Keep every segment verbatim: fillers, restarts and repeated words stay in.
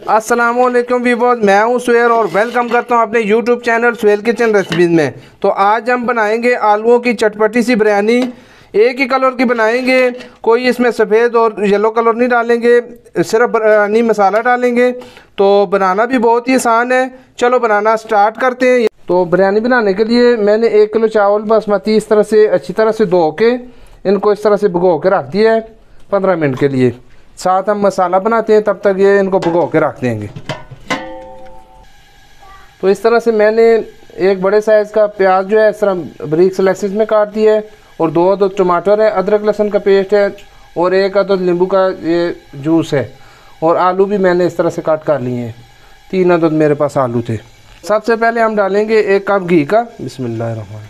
अस्सलामुअलैकुम व्यूअर्स, मैं हूं सुहेल और वेलकम करता हूं अपने YouTube channel Suhel kitchen recipes में। तो आज हम बनाएंगे आलूओं की चटपटी सी बिरयानी। एक ही कलर की बनाएंगे, कोई इसमें सफ़ेद और येलो कलर नहीं डालेंगे, सिर्फ बिरयानी मसाला डालेंगे। तो बनाना भी बहुत ही आसान है। चलो बनाना स्टार्ट करते हैं। तो बिरयानी बनाने के लिए मैंने एक किलो चावल बासमती इस तरह से अच्छी तरह से धो के इनको इस तरह से भिगो के रख दिया है पंद्रह मिनट के लिए। साथ हम मसाला बनाते हैं, तब तक ये इनको भिगो के रख देंगे। तो इस तरह से मैंने एक बड़े साइज़ का प्याज जो है इस तरह बारीक स्लाइसेस में काट दिया है, और दो अदद टमाटर है, अदरक लहसुन का पेस्ट है, और एक अदद नींबू का ये जूस है, और आलू भी मैंने इस तरह से काट कर लिए हैं। तीन अदद मेरे पास आलू थे। सबसे पहले हम डालेंगे एक कप घी का, बिस्मिल्लाहिर्रहमानिर्रहीम।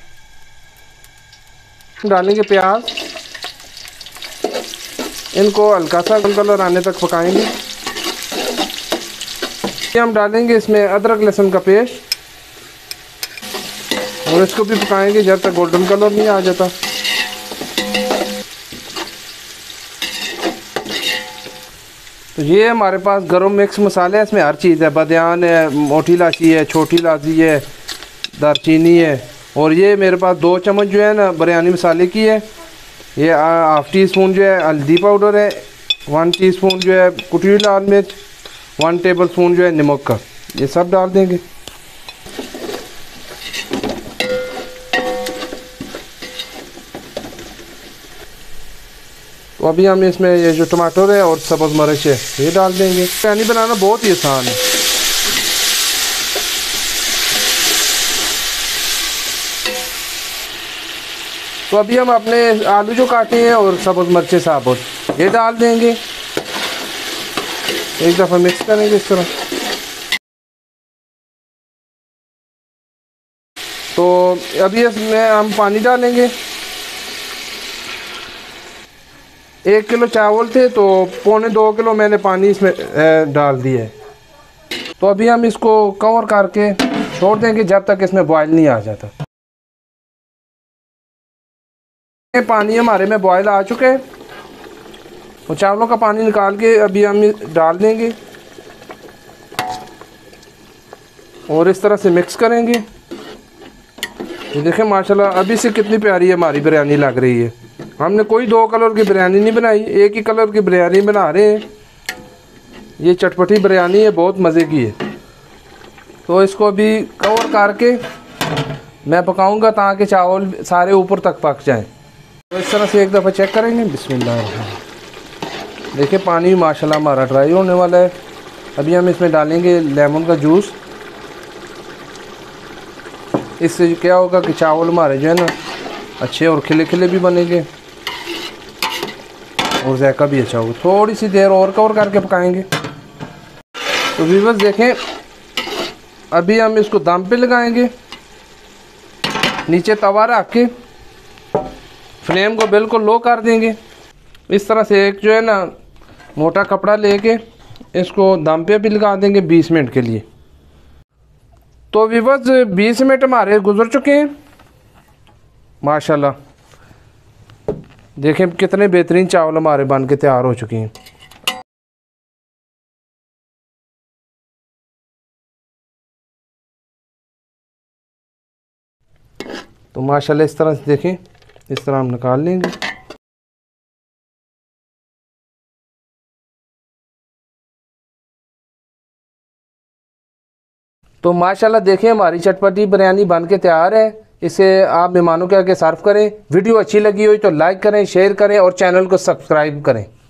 डालेंगे प्याज, इनको हल्का सा कलर आने तक पकाएंगे। हम डालेंगे इसमें अदरक लहसुन का पेस्ट, और इसको भी पकाएंगे जब तक गोल्डन कलर नहीं आ जाता। तो ये हमारे पास गरम मिक्स मसाले हैं, इसमें हर चीज़ है। बदियान है, मोटी इलायची है, छोटी इलायची है, दालचीनी है, और ये मेरे पास दो चम्मच जो है ना बिरयानी मसाले की है। ये हाफ टी स्पून जो है हल्दी पाउडर है, वन टीस्पून जो है कुटी हुई लाल मिर्च, वन टेबल स्पून जो है नमक का, ये सब डाल देंगे। तो अभी हम इसमें ये जो टमाटर है और सब्ज़ मिर्च है ये डाल देंगे। बिरयानी बनाना बहुत ही आसान है। तो अभी हम अपने आलू जो काटे हैं और सब्ज़ मिर्चें साबुत ये डाल देंगे। एक दफ़ा मिक्स करेंगे इस तरह। तो अभी इसमें हम पानी डालेंगे। एक किलो चावल थे तो पौने दो किलो मैंने पानी इसमें डाल दिया है। तो अभी हम इसको कवर करके छोड़ देंगे जब तक इसमें बॉयल नहीं आ जाता। पानी हमारे में बॉयल आ चुके हैं, और चावलों का पानी निकाल के अभी हम डाल देंगे, और इस तरह से मिक्स करेंगे। ये देखें माशाल्लाह अभी से कितनी प्यारी हमारी बिरयानी लग रही है। हमने कोई दो कलर की बिरयानी नहीं बनाई, एक ही कलर की बिरयानी बना रहे हैं। ये चटपटी बिरयानी है, बहुत मज़े की है। तो इसको अभी कवर करके मैं पकाऊंगा ताकि चावल सारे ऊपर तक पक जाएं। तो इस तरह से एक दफ़ा चेक करेंगे। बिस्मिल्लाह। देखिए पानी माशाल्लाह हमारा ड्राई होने वाला है। अभी हम इसमें डालेंगे लेमन का जूस। इससे क्या होगा कि चावल हमारे जो है ना अच्छे और खिले खिले भी बनेंगे, और जायका भी अच्छा होगा। थोड़ी सी देर और कवर करके पकाएंगे। तो व्यूअर्स देखें अभी हम इसको दम पे लगाएंगे। नीचे तवा रख के फ्लेम को बिल्कुल लो कर देंगे। इस तरह से एक जो है ना मोटा कपड़ा लेके इसको दम पे भी लगा देंगे बीस मिनट के लिए। तो व्यूअर्स बीस मिनट हमारे गुजर चुके हैं। माशाल्लाह देखें कितने बेहतरीन चावल हमारे बन के तैयार हो चुके हैं। तो माशाल्लाह इस तरह से देखें, इस तरह हम निकाल लेंगे। तो माशाल्लाह देखें हमारी चटपटी बिरयानी बन के तैयार है। इसे आप मेहमानों के आगे सर्व करें। वीडियो अच्छी लगी हो तो लाइक करें, शेयर करें और चैनल को सब्सक्राइब करें।